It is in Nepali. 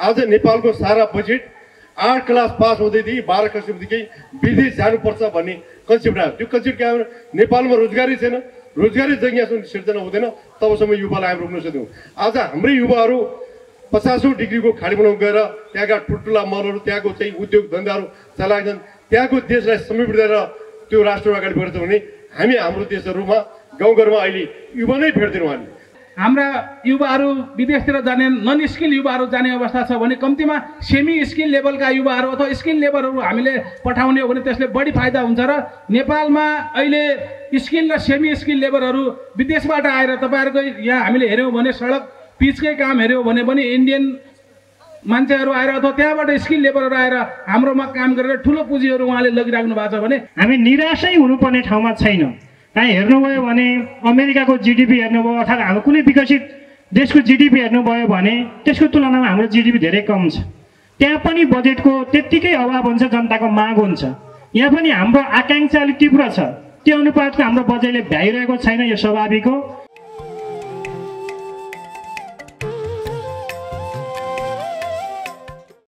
आज नेपालको सारा बजेट 8 क्लास पास हुँदैदेखि 12 क्लासदेखि विदेश जानुपर्छ भन्ने कन्सेप्ट आयो। त्यो कन्सेप्ट के आयो? नेपालमा रोजगारी छैन, रोजगारी जग्गासम्म सिर्जना हुँदैन, तबसम्म युवालाई हामी रोक्न सक्दैनौँ। आज हाम्रै युवाहरू 50औं डिग्रीको खाडी बनाउन गएर त्यहाँका ठुल्ठुला मलहरू, त्यहाँको चाहिँ उद्योग धन्दाहरू चलाएछन्। त्यहाँको देशलाई समृद्ध गरेर त्यो राष्ट्र अगाडि बढ्छ भने हामी हाम्रो देशहरूमा गाउँघरमा अहिले युवा नै भेट्दैनौँ। हामी हाम्रा युवाहरू विदेशतिर जाने, नन स्किल युवाहरू जाने अवस्था छ भने कम्तीमा सेमी स्किल लेभलका युवाहरू अथवा स्किल लेभलहरू हामीले पठाउने हो भने त्यसले बढी फाइदा हुन्छ। र नेपालमा अहिले स्किल र सेमी स्किल लेबरहरू विदेशबाट आएर तपाईँहरूको यहाँ हामीले हेऱ्यौँ भने सडक पिचकै काम हेऱ्यौँ भने पनि इन्डियन मान्छेहरू आएर अथवा त्यहाँबाट स्किल लेबरहरू आएर हाम्रोमा काम गरेर ठुलो पुँजीहरू उहाँले लगिराख्नु भएको छ भने हामी निराशै हुनुपर्ने ठाउँमा छैन। कहीँ हेर्नुभयो भने अमेरिकाको जिडिपी हेर्नुभयो अर्थात् हाम्रो कुनै विकसित देशको जिडिपी हेर्नुभयो भने त्यसको तुलनामा हाम्रो जिडिपी धेरै कम छ। त्यहाँ पनि बजेटको त्यत्तिकै अभाव हुन्छ, जनताको माग हुन्छ। यहाँ पनि हाम्रो आकाङ्क्षा अलिक तीव्र छ, त्यो अनुपातको हाम्रो बजेटले भ्याइरहेको छैन, यो स्वाभाविक हो।